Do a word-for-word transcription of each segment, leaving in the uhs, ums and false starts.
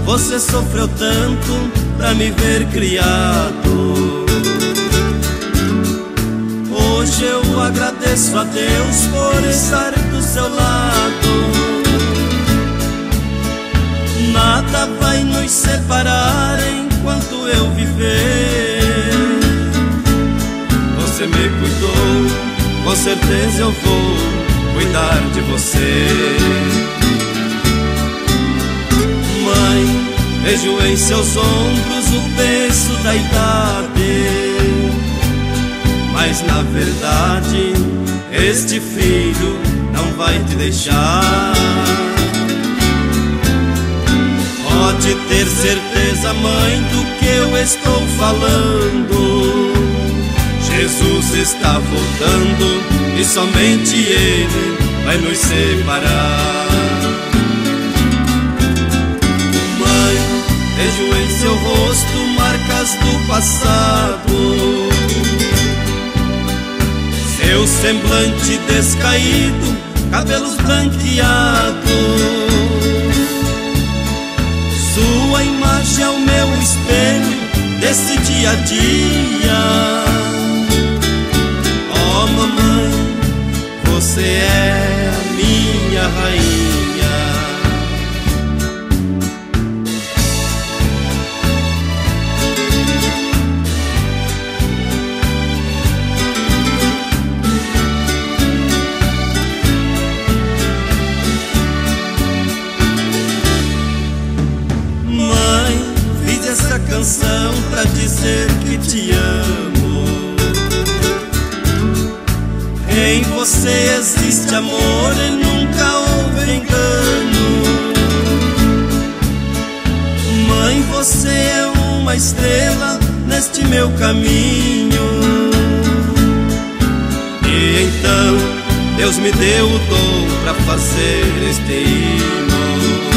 você sofreu tanto pra me ver criado. Hoje eu agradeço a Deus por estar do seu lado. Nada vai nos separar enquanto eu viver. Você me cuidou, com certeza eu vou cuidar de você. Mãe, vejo em seus ombros o peso da idade, mas na verdade este filho não vai te deixar. Pode ter certeza, mãe, do que eu estou falando. Jesus está voltando e somente Ele vai nos separar. Mãe, vejo em seu rosto marcas do passado, seu semblante descaído, cabelos branqueados. Sua imagem é o meu espelho desse dia a dia. Oh mamãe, você é a minha rainha. Mãe, fiz essa canção pra dizer que te amo. Em você existe amor e nunca houve engano. Mãe, você é uma estrela neste meu caminho. E então Deus me deu o dom pra fazer este hino.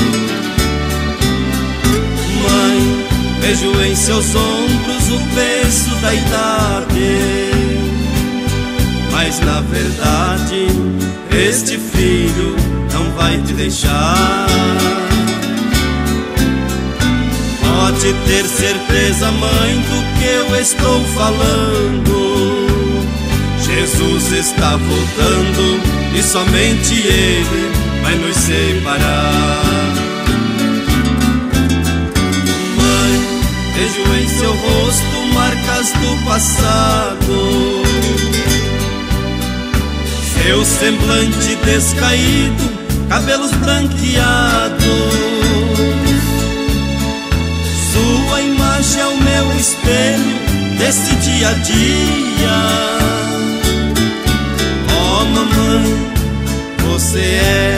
Mãe, vejo em seus ombros o peso da idade, mas na verdade este filho não vai te deixar. Pode ter certeza, mãe, do que eu estou falando. Jesus está voltando e somente Ele vai nos separar. Mãe, vejo em seu rosto marcas do passado, seu semblante descaído, cabelos branqueados. Sua imagem é o meu espelho desse dia a dia. Oh mamãe, você é